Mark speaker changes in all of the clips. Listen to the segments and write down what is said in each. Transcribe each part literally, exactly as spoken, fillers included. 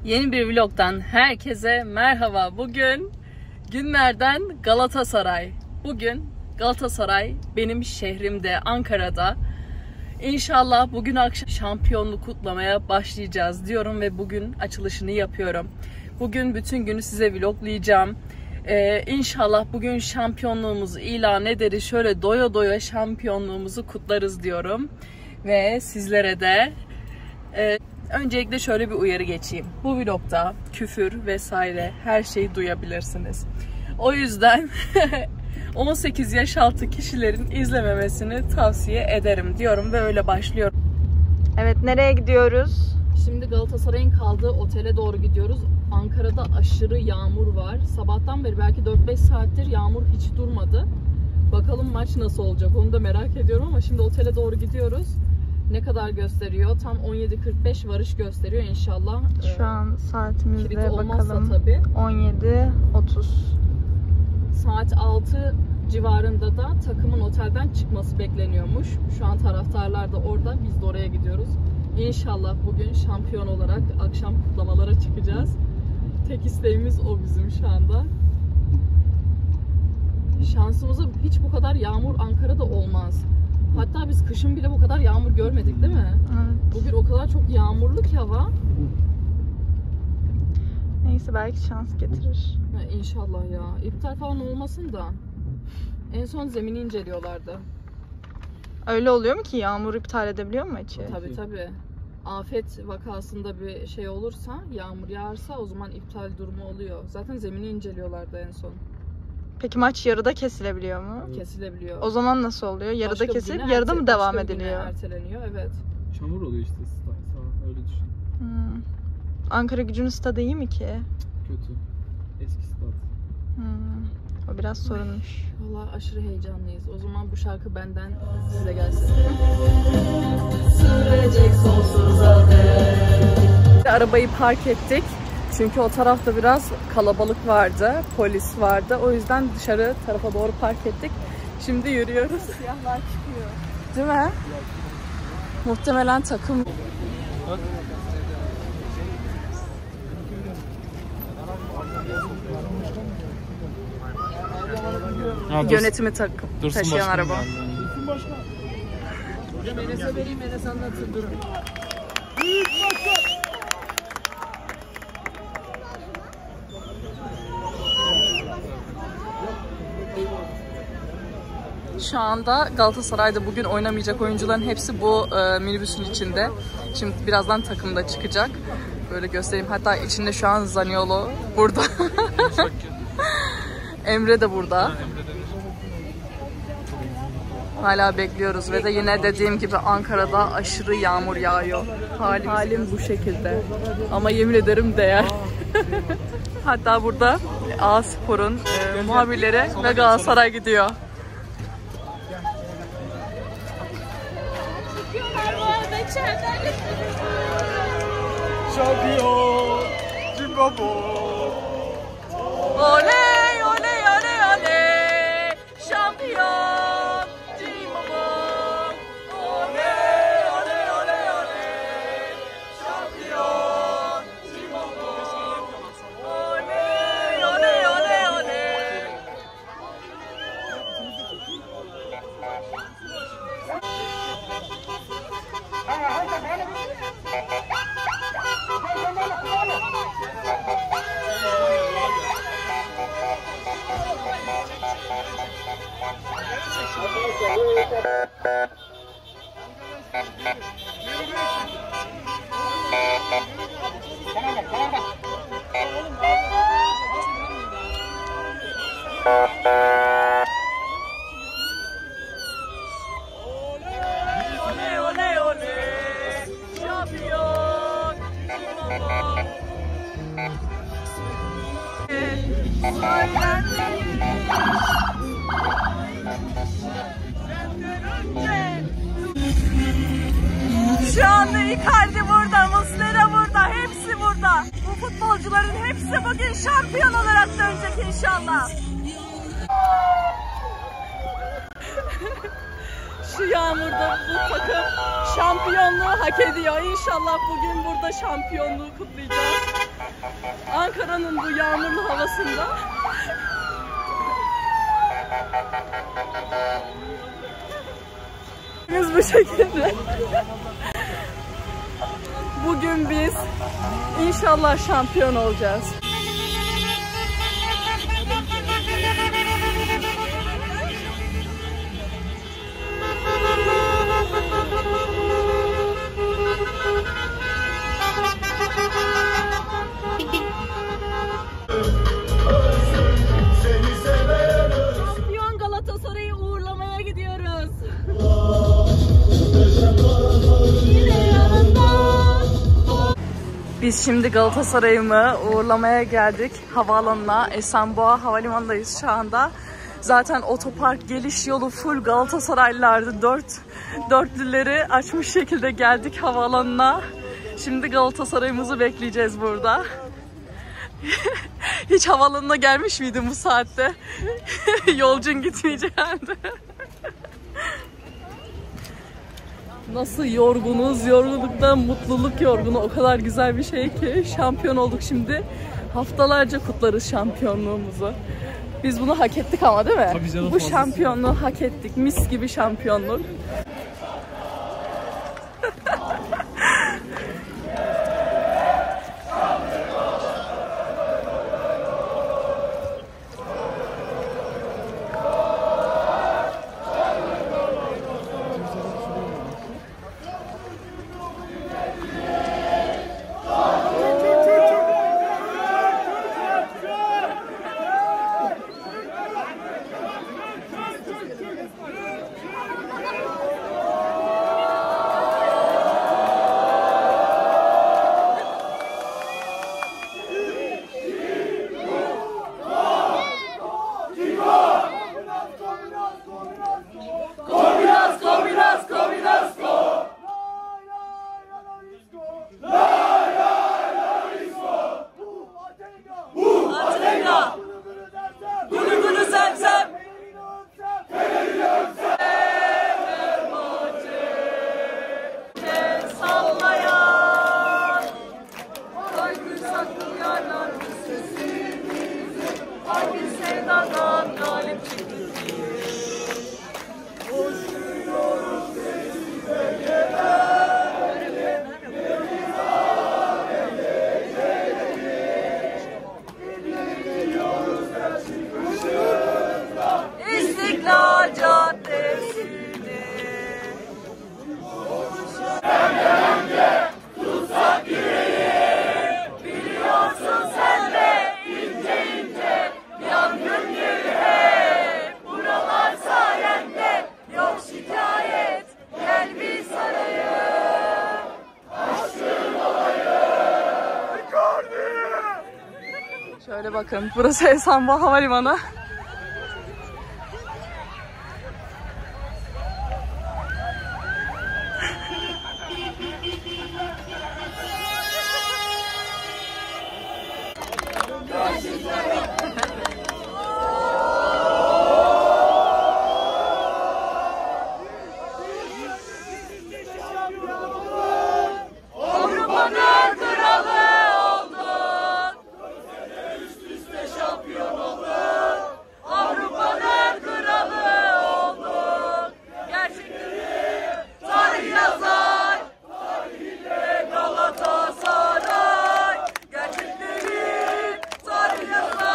Speaker 1: Yeni bir vlogdan herkese merhaba. Bugün günlerden Galatasaray. Bugün Galatasaray benim şehrimde, Ankara'da. İnşallah bugün akşam şampiyonluk kutlamaya başlayacağız diyorum ve bugün açılışını yapıyorum. Bugün bütün günü size vloglayacağım. Ee, İnşallah bugün şampiyonluğumuzu ilan ederiz. Şöyle doya doya şampiyonluğumuzu kutlarız diyorum. Ve sizlere de e, öncelikle şöyle bir uyarı geçeyim. Bu vlogda küfür vesaire her şeyi duyabilirsiniz. O yüzden on sekiz yaş altı kişilerin izlememesini tavsiye ederim diyorum ve öyle başlıyorum.
Speaker 2: Evet, nereye gidiyoruz?
Speaker 1: Şimdi Galatasaray'ın kaldığı otele doğru gidiyoruz. Ankara'da aşırı yağmur var. Sabahtan beri belki dört beş saattir yağmur hiç durmadı. Bakalım maç nasıl olacak onu da merak ediyorum ama şimdi otele doğru gidiyoruz. Ne kadar gösteriyor? Tam on yedi kırk beş varış gösteriyor inşallah.
Speaker 2: Şu an saatimizde bakalım.
Speaker 1: Tabii.
Speaker 2: on yedi otuz.
Speaker 1: Saat altı civarında da takımın otelden çıkması bekleniyormuş. Şu an taraftarlar da orada, biz de oraya gidiyoruz. İnşallah bugün şampiyon olarak akşam kutlamalara çıkacağız. Tek isteğimiz o bizim şu anda. Şansımıza hiç bu kadar yağmur Ankara'da olmaz. Hatta biz kışın bile bu kadar yağmur görmedik değil mi?
Speaker 2: Evet.
Speaker 1: Bugün o kadar çok yağmurlu ki hava.
Speaker 2: Neyse, belki şans getirir.
Speaker 1: Ya İnşallah ya. İptal falan olmasın da. En son zemini inceliyorlardı.
Speaker 2: Öyle oluyor mu ki? Yağmur iptal edebiliyor mu içi?
Speaker 1: Tabii tabii. Afet vakasında bir şey olursa, yağmur yağarsa o zaman iptal durumu oluyor. Zaten zemini inceliyorlardı en son.
Speaker 2: Peki maç yarıda kesilebiliyor mu?
Speaker 1: Kesilebiliyor.
Speaker 2: O zaman nasıl oluyor? Yarıda
Speaker 1: Başka bir
Speaker 2: kesilip
Speaker 1: güne
Speaker 2: yarıda
Speaker 1: erte-
Speaker 2: mı devam
Speaker 1: başka bir güne
Speaker 2: ediliyor?
Speaker 1: erteleniyor, evet.
Speaker 3: Çamur oluyor işte sağ, sağ öyle düşün.
Speaker 2: Hmm. Ankara Gücü'nün stadı iyi mi ki?
Speaker 3: Kötü. Eski stat.
Speaker 2: Hmm. O biraz sorunmuş.
Speaker 1: Vallahi aşırı heyecanlıyız. O zaman bu şarkı benden size gelsin. Sürecek sonsuza dek. Arabayı park ettik. Çünkü o tarafta biraz kalabalık vardı, polis vardı. O yüzden dışarı tarafa doğru park ettik. Şimdi yürüyoruz. Siyahlar çıkıyor. Değil mi? Muhtemelen takım.
Speaker 3: Ha,
Speaker 1: Yönetimi takım
Speaker 3: Dursun
Speaker 1: taşıyan
Speaker 3: başkanım
Speaker 1: araba.
Speaker 3: yani.
Speaker 4: Dursun başkan. Hocam Enes'e vereyim, Enes anlatın, durun. Büyük başkan.
Speaker 1: Şu anda Galatasaray'da bugün oynamayacak oyuncuların hepsi bu e, minibüsün içinde. Şimdi birazdan takımda çıkacak. Böyle göstereyim. Hatta içinde şu an Zaniolo burada. Emre de burada. Hala bekliyoruz ve de yine dediğim gibi Ankara'da aşırı yağmur yağıyor. Halim, halim bu şekilde. Ama yemin ederim değer. Hatta burada A Spor'un e, muhabirleri ve Galatasaray gidiyor.
Speaker 4: Şampiyon. Zimbabwe.
Speaker 1: Oley oley oley oley. Şampiyon. Zimbabwe. Oley oley oley oley. Şampiyon. Zimbabwe. Oley oley oley oley. Oley oley oley. Şampiyon. Şu anda Icardi burada, Muslera burada, hepsi burada. Bu futbolcuların hepsi bugün şampiyon olarak dönecek inşallah. Şu yağmurda bu takım şampiyonluğu hak ediyor. İnşallah bugün burada şampiyonluğu kutlayacağız. Ankara'nın bu yağmurlu havasında biz bu şekilde bugün biz inşallah şampiyon olacağız. Şampiyon Galatasaray'ı uğurlamaya gidiyoruz. Biz şimdi Galatasaray'ımı uğurlamaya geldik havaalanına. Esenboğa Havalimanı'ndayız şu anda. Zaten otopark geliş yolu full Galatasaraylılardı. Dört, dörtlüleri açmış şekilde geldik havaalanına. Şimdi Galatasaray'ımızı bekleyeceğiz burada. Hiç havaalanına gelmiş miydin bu saatte? Yolcun gitmeyeceğim. Nasıl yorgunuz, yorgunluktan mutluluk yorgunu. O kadar güzel bir şey ki şampiyon olduk şimdi. Haftalarca kutlarız şampiyonluğumuzu. Biz bunu hak ettik ama değil mi?
Speaker 3: Tabii canım,
Speaker 1: bu
Speaker 3: fazlası.
Speaker 1: şampiyonluğu hak ettik. Mis gibi şampiyonluk. Şöyle bakın, burası Esenboğa Havalimanı. Galatasaray, gerçekleri tarih yazar.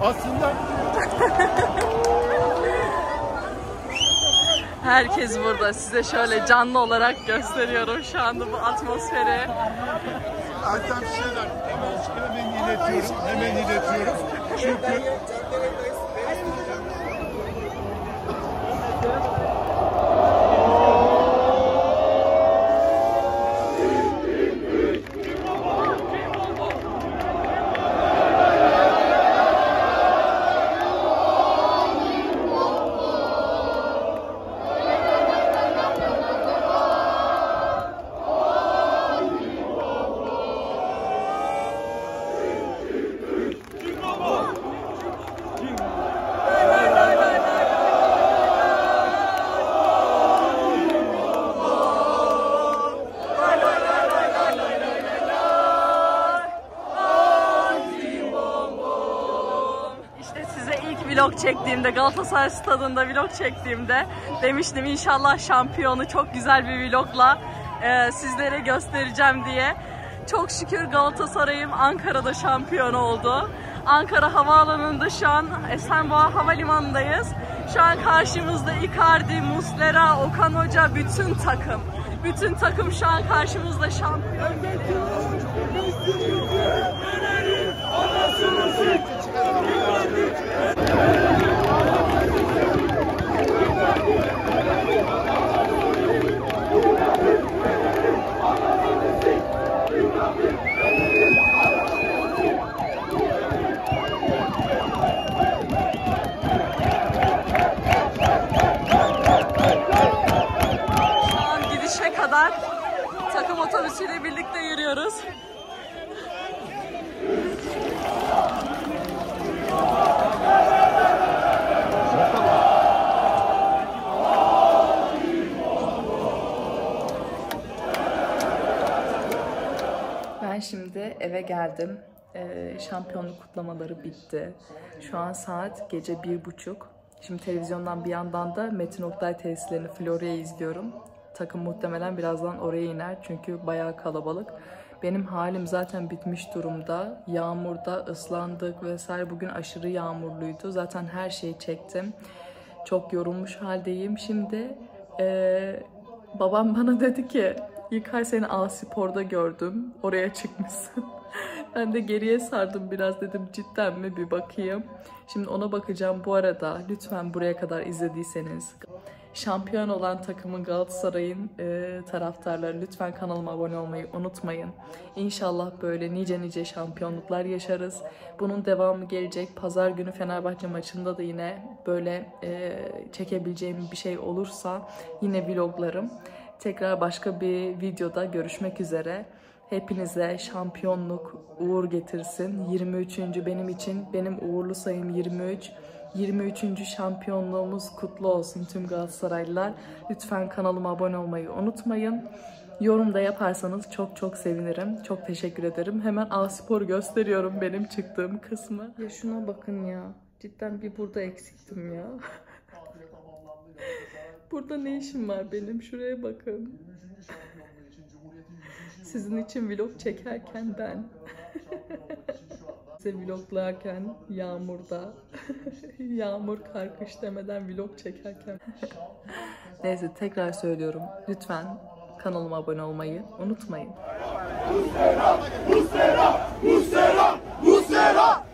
Speaker 5: Aslında
Speaker 1: Herkes burada. Size şöyle canlı olarak gösteriyorum şu anda bu atmosferi.
Speaker 5: Ertem şeyler hemen, hemen iletiyorum. Hemen iletiyorum. Çünkü
Speaker 1: vlog çektiğimde, Galatasaray Stadı'nda vlog çektiğimde demiştim inşallah şampiyonu çok güzel bir vlogla e, sizlere göstereceğim diye. Çok şükür Galatasaray'ım Ankara'da şampiyon oldu. Ankara Havaalanı'nda şu an Esenboğa Havalimanı'ndayız. Şu an karşımızda Icardi, Muslera, Okan Hoca, bütün takım. Bütün takım şu an karşımızda şampiyon geliyor. Takım otobüsüyle birlikte yürüyoruz. Ben şimdi eve geldim. Ee, şampiyonluk kutlamaları bitti. Şu an saat gece bir buçuk. Şimdi televizyondan bir yandan da Metin Oktay tesislerini Florya'yı izliyorum. Takım muhtemelen birazdan oraya iner çünkü bayağı kalabalık. Benim halim zaten bitmiş durumda. Yağmurda ıslandık vesaire. Bugün aşırı yağmurluydu. Zaten her şeyi çektim. Çok yorulmuş haldeyim. Şimdi ee, babam bana dedi ki İlkay seni A Spor'da gördüm. Oraya çıkmışsın. Ben de geriye sardım biraz, dedim cidden mi bir bakayım. Şimdi ona bakacağım. Bu arada lütfen buraya kadar izlediyseniz, şampiyon olan takımın Galatasaray'ın e, taraftarları lütfen kanalıma abone olmayı unutmayın. İnşallah böyle nice nice şampiyonluklar yaşarız. Bunun devamı gelecek. Pazar günü Fenerbahçe maçında da yine böyle e, çekebileceğim bir şey olursa yine vloglarım. Tekrar başka bir videoda görüşmek üzere. Hepinize şampiyonluk uğur getirsin. yirmi üçüncü benim için, benim uğurlu sayım yirmi üç. yirmi üçüncü şampiyonluğumuz kutlu olsun tüm Galatasaraylılar. Lütfen kanalıma abone olmayı unutmayın. Yorum da yaparsanız çok çok sevinirim. Çok teşekkür ederim. Hemen A Spor gösteriyorum benim çıktığım kısmı. Ya şuna bakın ya. Cidden bir burada eksiktim ya. Burada ne işim var benim? Şuraya bakın. Sizin için vlog çekerken ben. Size vloglarken yağmurda. Yağmur karkış demeden vlog çekerken. Neyse tekrar söylüyorum. Lütfen kanalıma abone olmayı unutmayın. Muslera! Muslera! Muslera! Muslera!